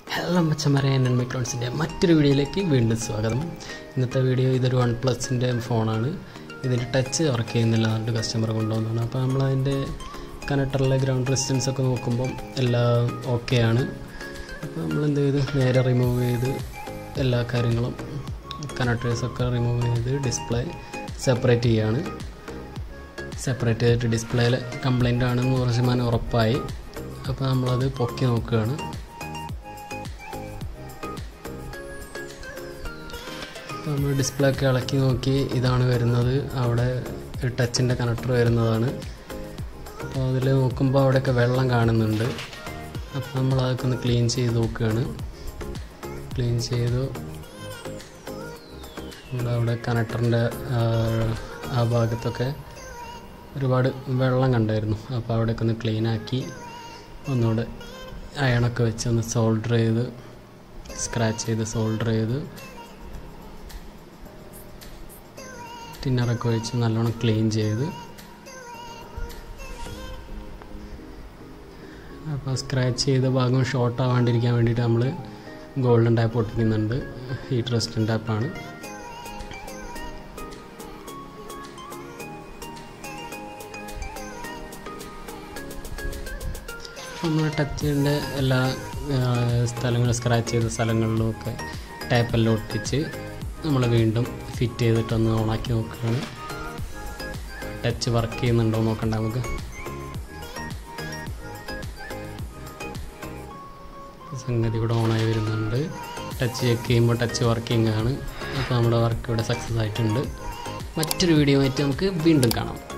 Hello മച്ചന്മാരെ, ഞാൻ മൈക്രോൺസിൻ്റെ മറ്റൊരു വീഡിയോയിലേക്ക് വീണ്ടും സ്വാഗതം. ഇന്നത്തെ വീഡിയോ ഇതൊരു OnePlusൻ്റെ ഫോണാണ്. ഇതിൻ്റെ ടച്ച് വർക്ക് ചെയ്യുന്നില്ല എന്നിട്ട് കസ്റ്റമർ കൊണ്ടുവന്നതാണ്. അപ്പോൾ നമ്മളതിൻ്റെ കണക്ടറിലെ ഗ്രൗണ്ട് റെസിസ്റ്റൻസ് ഒക്കെ നോക്കുമ്പം എല്ലാം ഓക്കെ ആണ്. അപ്പോൾ നമ്മളെന്ത് ചെയ്ത് നേരെ റിമൂവ് ചെയ്ത് എല്ലാ കാര്യങ്ങളും കണക്ടേഴ്സൊക്കെ റിമൂവ് ചെയ്ത് ഡിസ്പ്ലേ സെപ്പറേറ്റ് ചെയ്യുകയാണ്. സെപ്പറേറ്റ് ചെയ്തിട്ട് ഡിസ്പ്ലേയിൽ കംപ്ലൈൻ്റ് ആണെന്ന് 100% ഉറപ്പായി. അപ്പോൾ നമ്മളത് പൊക്കി നോക്കുകയാണ്. അപ്പോൾ നമ്മൾ ഡിസ്പ്ലേ ഒക്കെ ഇളക്കി നോക്കി, ഇതാണ് വരുന്നത്. അവിടെ ടച്ചിൻ്റെ കണക്ടർ വരുന്നതാണ്. അപ്പോൾ അതിൽ നോക്കുമ്പോൾ അവിടെയൊക്കെ വെള്ളം കാണുന്നുണ്ട്. അപ്പോൾ നമ്മൾ അതൊക്കെ ഒന്ന് ക്ലീൻ ചെയ്ത് നോക്കുകയാണ്. ക്ലീൻ ചെയ്തു അവിടെ കണക്ടറിൻ്റെ ആ ഭാഗത്തൊക്കെ ഒരുപാട് വെള്ളം കണ്ടായിരുന്നു. അപ്പോൾ അവിടെയൊക്കെ ഒന്ന് ക്ലീനാക്കി ഒന്നുകൂടെ അയണൊക്കെ വെച്ച് ഒന്ന് സോൾഡർ ചെയ്ത് സ്ക്രാച്ച് ചെയ്ത് സോൾഡർ ചെയ്ത് ടിന്നറൊക്കെ വെച്ച് നല്ലോണം ക്ലീൻ ചെയ്ത്, അപ്പോൾ സ്ക്രാച്ച് ചെയ്ത ഭാഗം ഷോർട്ട് ആവാണ്ടിരിക്കാൻ വേണ്ടിയിട്ട് നമ്മൾ ഗോൾഡൻ ടാപ്പ് ഒട്ടിക്കുന്നുണ്ട്. ഹീറ്റ് റെസിസ്റ്റൻ്റ് ടാപ്പാണ്. നമ്മൾ ടച്ചിൻ്റെ എല്ലാ സ്ഥലങ്ങളും സ്ക്രാച്ച് ചെയ്ത സ്ഥലങ്ങളിലുമൊക്കെ ടാപ്പെല്ലാം ഒട്ടിച്ച് നമ്മൾ വീണ്ടും ഫിറ്റ് ചെയ്തിട്ടൊന്ന് ഓണാക്കി നോക്കുകയാണ്. ടച്ച് വർക്ക് ചെയ്യുന്നുണ്ടോ നോക്കണ്ട നമുക്ക്. സംഗതി ഇവിടെ ഓണായി വരുന്നുണ്ട്. ടച്ച് ചെക്ക് ചെയ്യുമ്പോൾ ടച്ച് വർക്കിംഗ് ആണ്. അപ്പോൾ നമ്മുടെ വർക്ക് ഇവിടെ സക്സസ് ആയിട്ടുണ്ട്. മറ്റൊരു വീഡിയോ ആയിട്ട് നമുക്ക് വീണ്ടും കാണാം.